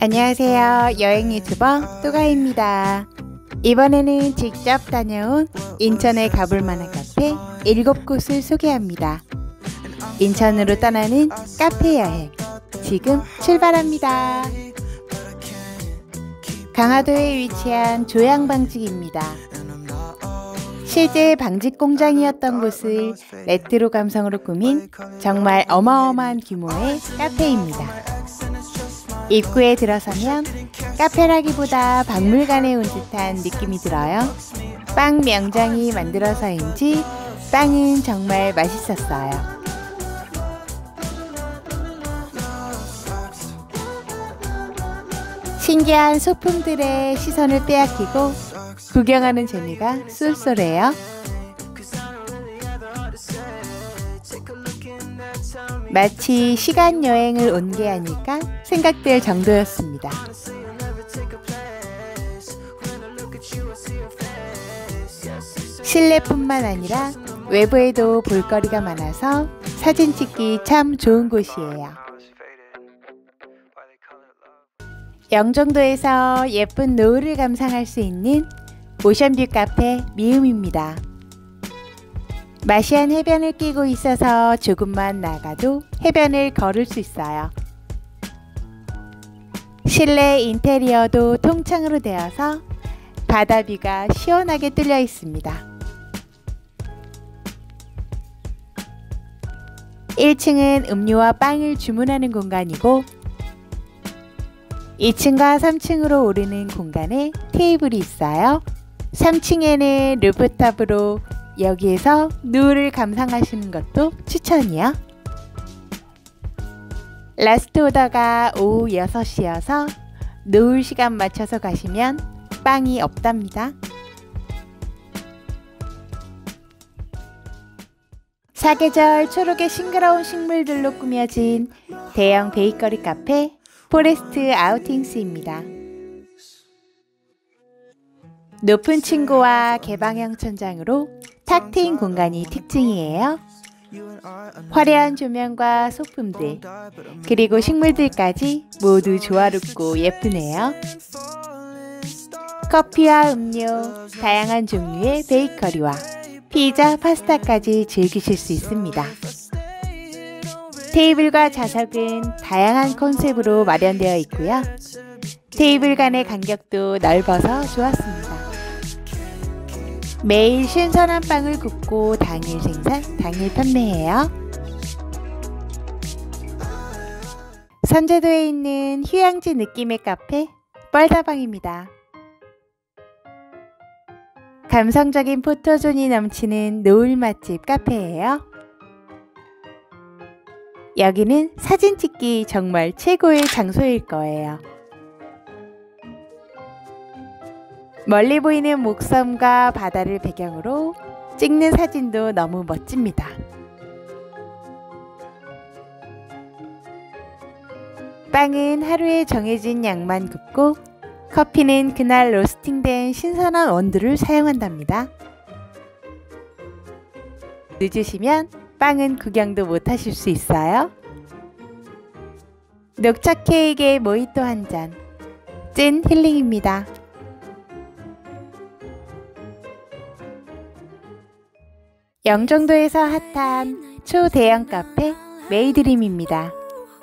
안녕하세요. 여행 유튜버 또가입니다. 이번에는 직접 다녀온 인천에 가볼 만한 카페 7곳을 소개합니다. 인천으로 떠나는 카페 여행 지금 출발합니다. 강화도에 위치한 조양방직입니다. 실제 방직 공장이었던 곳을 레트로 감성으로 꾸민 정말 어마어마한 규모의 카페입니다. 입구에 들어서면 카페라기보다 박물관에 온 듯한 느낌이 들어요. 빵 명장이 만들어서인지 빵은 정말 맛있었어요. 신기한 소품들의 시선을 빼앗기고 구경하는 재미가 쏠쏠해요. 마치 시간 여행을 온 게 아닐까 생각될 정도였습니다. 실내뿐만 아니라 외부에도 볼거리가 많아서 사진 찍기 참 좋은 곳이에요. 영종도에서 예쁜 노을을 감상할 수 있는 오션뷰 카페 미음입니다. 마시안 해변을 끼고 있어서 조금만 나가도 해변을 걸을 수 있어요. 실내 인테리어도 통창으로 되어서 바다뷰가 시원하게 뚫려 있습니다. 1층은 음료와 빵을 주문하는 공간이고 2층과 3층으로 오르는 공간에 테이블이 있어요. 3층에는 루프탑으로 여기에서 노을을 감상하시는 것도 추천이요. 라스트 오더가 오후 6시여서 노을 시간 맞춰서 가시면 빵이 없답니다. 사계절 초록의 싱그러운 식물들로 꾸며진 대형 베이커리 카페 포레스트 아우팅스입니다. 높은 층고와 개방형 천장으로 탁 트인 공간이 특징이에요. 화려한 조명과 소품들, 그리고 식물들까지 모두 조화롭고 예쁘네요. 커피와 음료, 다양한 종류의 베이커리와 피자, 파스타까지 즐기실 수 있습니다. 테이블과 좌석은 다양한 컨셉으로 마련되어 있고요. 테이블 간의 간격도 넓어서 좋았습니다. 매일 신선한 빵을 굽고 당일 생산, 당일 판매해요. 선제도에 있는 휴양지 느낌의 카페 뻘다방입니다. 감성적인 포토존이 넘치는 노을 맛집 카페예요. 여기는 사진 찍기 정말 최고의 장소일 거예요. 멀리 보이는 목섬과 바다를 배경으로 찍는 사진도 너무 멋집니다. 빵은 하루에 정해진 양만 굽고 커피는 그날 로스팅된 신선한 원두를 사용한답니다. 늦으시면 빵은 구경도 못 하실 수 있어요. 녹차 케이크에 모히또 한 잔, 찐 힐링입니다. 영종도에서 핫한 초대형 카페 메이드림입니다.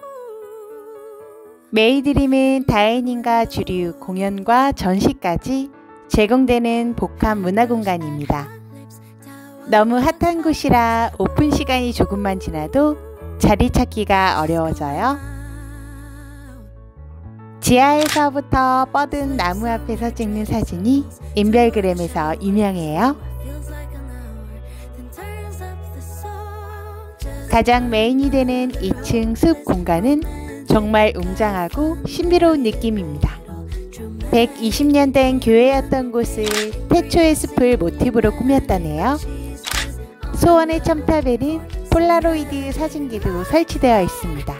메이드림은 다이닝과 주류, 공연과 전시까지 제공되는 복합 문화공간입니다. 너무 핫한 곳이라 오픈 시간이 조금만 지나도 자리 찾기가 어려워져요. 지하에서부터 뻗은 나무 앞에서 찍는 사진이 인별그램에서 유명해요. 가장 메인이 되는 2층 숲 공간은 정말 웅장하고 신비로운 느낌입니다. 120년 된 교회였던 곳을 태초의 숲을 모티브로 꾸몄다네요. 소원의 첨탑에는 폴라로이드 사진기도 설치되어 있습니다.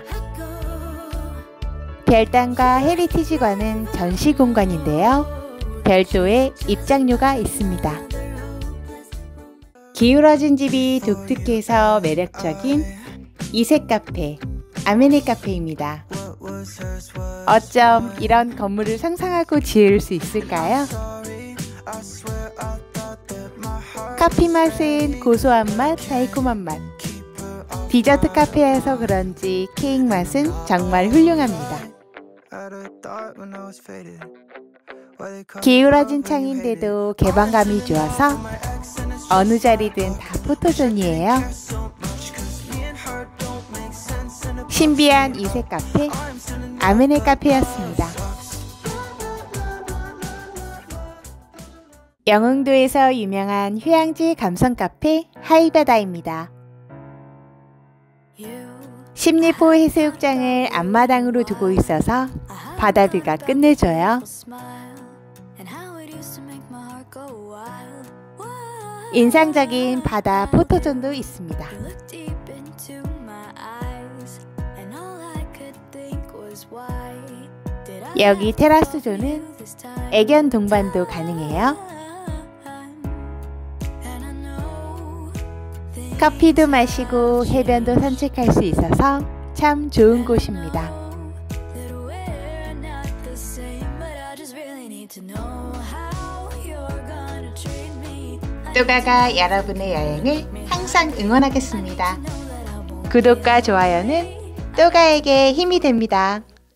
별당과 헤리티지관은 전시 공간인데요. 별도의 입장료가 있습니다. 기울어진 집이 독특해서 매력적인 이색 카페, 아메네 카페입니다. 어쩜 이런 건물을 상상하고 지을 수 있을까요? 커피 맛은 고소한 맛, 달콤한 맛. 디저트 카페여서 그런지 케이크 맛은 정말 훌륭합니다. 기울어진 창인데도 개방감이 좋아서 어느 자리든 다 포토존이에요. 신비한 이색 카페, 아메네 카페였습니다. 영흥도에서 유명한 휴양지 감성 카페 하이바다입니다. 십리포 해수욕장을 앞마당으로 두고 있어서 바다뷰가 끝내줘요. 인상적인 바다 포토존도 있습니다. 여기 테라스존은 애견 동반도 가능해요. 커피도 마시고 해변도 산책할 수 있어서 참 좋은 곳입니다. 또가가 여러분의 여행을 항상 응원하겠습니다. 구독과 좋아요는 또가에게 힘이 됩니다.